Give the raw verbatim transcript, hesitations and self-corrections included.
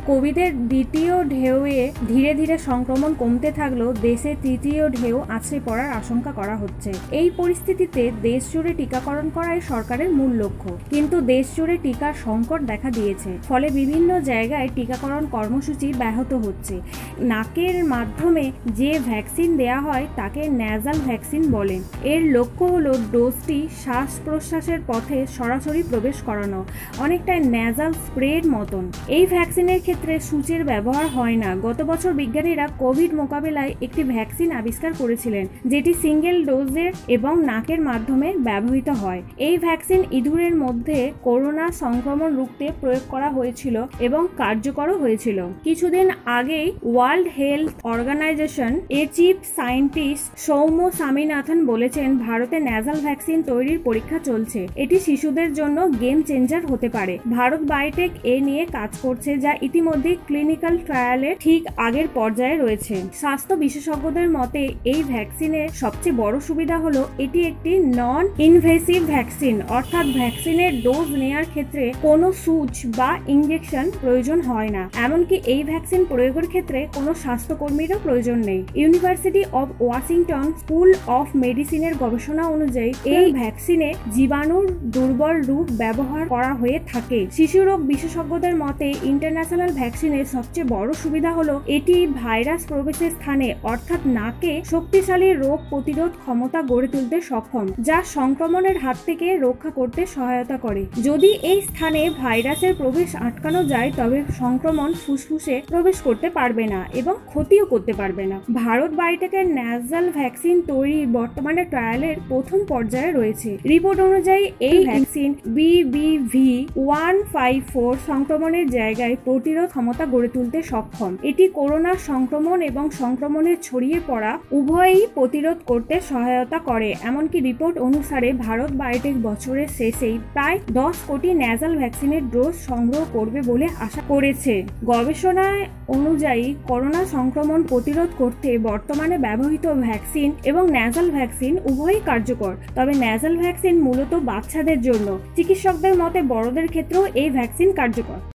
কোভিডের দ্বিতীয় ঢেউয়ে ধীরে ধীরে সংক্রমণ কমতে থাকলেও দেশে তৃতীয় ঢেউ আছড়ে পড়ার আশঙ্কা করা হচ্ছে। এই পরিস্থিতিতে দেশ জুড়ে টিকাকরণ করাই সরকারের মূল লক্ষ্য, কিন্তু দেশ জুড়ে টিকার সংকট দেখা দিয়েছে। ফলে বিভিন্ন জায়গায় টিকাকরণ কর্মসূচি ব্যাহত হচ্ছে। নাকের মাধ্যমে যে ভ্যাকসিন দেয়া হয় তাকে ন্যাজাল ভ্যাকসিন বলে। এর লক্ষ্য হলো ডোজটি শ্বাস প্রশ্বাসের পথে সরাসরি প্রবেশ করানো, অনেকটা ন্যাজাল স্প্রের মতন। এই ভ্যাকসিনের ক্ষেত্রে সূচের ব্যবহার হয় না। গত বছর বিজ্ঞানীরা কোভিড মোকাবেলায় একটি ভ্যাকসিন আবিষ্কার করেছিলেন, যেটি সিঙ্গেল ডোজের এবং নাকের মাধ্যমে ব্যবহৃত হয়। এই ভ্যাকসিন ইঁদুরের মধ্যে করোনা সংক্রমণ রুখতে প্রয়োগ করা হয়েছিল এবং কার্যকরও হয়েছিল। কিছুদিন আগেই ওয়ার্ল্ড হেলথ অর্গানাইজেশন এর চিফ সায়েন্টিস্ট সৌম্য স্বামীনাথন বলেছেন, ভারতে ন্যাজাল ভ্যাকসিন তৈরির পরীক্ষা চলছে। এটি শিশুদের জন্য গেম চেঞ্জার হতে পারে। ভারত বায়োটেক এ নিয়ে কাজ করছে, যা ইতিমধ্যে ক্লিনিক্যাল ট্রায়ালের ঠিক আগের পর্যায়ে রয়েছে। স্বাস্থ্য বিশেষজ্ঞদের মতে এই ভ্যাকসিনের সবচেয়ে বড় সুবিধা হলো এটি একটি নন ইনভেসিভ ভ্যাকসিন, অর্থাৎ ভ্যাকসিনের ডোজ নেয়ার ক্ষেত্রে কোনো সুচ বা ইনজেকশন প্রয়োজন হয় না। এমনকি এই ভ্যাকসিন প্রয়োগের ক্ষেত্রে কোনো স্বাস্থ্যকর্মীরও প্রয়োজন নেই। University of Washington school of মেডিসিনের গবেষণা অনুযায়ী এই ভ্যাকসিনে জীবাণুর দুর্বল রূপ ব্যবহার করা হয়ে থাকে। শিশু রোগ বিশেষজ্ঞদের মতে ইন্টারন্যাশনাল ভ্যাকসিনের সবচেয়ে বড় সুবিধা হলো এটি ভাইরাস প্রবেশের স্থানে, অর্থাৎ নাকে শক্তিশালী রোগ প্রতিরোধ ক্ষমতা গড়ে তুলতে সক্ষম, যা সংক্রমণের হাত থেকে রক্ষা করতে সহায়তা করে। যদি এই স্থানে ভাইরাসের প্রবেশ আটকানো যায়, তবে সংক্রমণ ফুসফুসে প্রবেশ করতে পারবে না এবং ক্ষতিও করতে পারবে না। ভারত বায়োটেকের ন্যাজাল ভ্যাকসিন তৈরি বর্তমানে ট্রায়ালের প্রথম পর্যায়ে রয়েছে। রিপোর্ট অনুযায়ী এই vaccine B B V one five four সংক্রমণের জায়গায় প্রতিরোধ ক্ষমতা গড়ে তুলতে সক্ষম। এটি করোনা সংক্রমণ এবং সংক্রমণের ছড়িয়ে পড়া উভয়ই প্রতিরোধ করতে সহায়তা করে। এমনকি রিপোর্ট অনুসারে ভারত বায়োটেক বছরের শেষেই প্রায় দশ কোটি ন্যাজাল ভ্যাকসিনের ডোজ সংগ্রহ করবে বলে আশা করেছে। গবেষণায় অনুযায়ী করোনা সংক্রমণ প্রতিরোধ করতে বর্তমানে ব্যবহৃত ভ্যাকসিন এবং ন্যাজাল ভ্যাকসিন উভয়ই কার্যকর। তবে ন্যাজাল ভ্যাকসিন মূলত বাচ্চাদের জন্য। চিকিৎসকদের মতে বড়দের ক্ষেত্রেও এই ভ্যাকসিন কার্যকর।